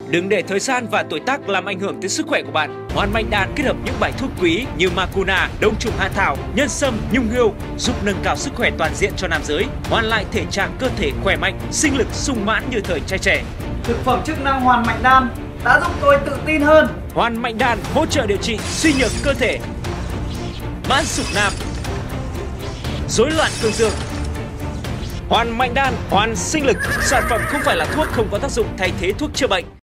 Đừng để thời gian và tuổi tác làm ảnh hưởng tới sức khỏe của bạn. Hoàn Mạnh Đan kết hợp những bài thuốc quý như Macuna, đông trùng hạ thảo, nhân sâm, nhung hươu giúp nâng cao sức khỏe toàn diện cho nam giới, hoàn lại thể trạng cơ thể khỏe mạnh, sinh lực sung mãn như thời trai trẻ. Thực phẩm chức năng Hoàn Mạnh Đan đã giúp tôi tự tin hơn. Hoàn Mạnh Đan hỗ trợ điều trị suy nhược cơ thể, mãn sủng nam, rối loạn cương dương. Hoàn Mạnh Đan, hoàn sinh lực, sản phẩm không phải là thuốc, không có tác dụng thay thế thuốc chữa bệnh.